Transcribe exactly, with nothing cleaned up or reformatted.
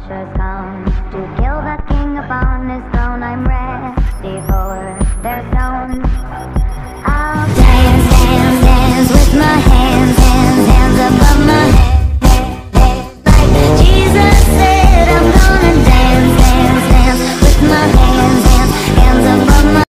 vultures come to kill the king upon his throne. I'm ready for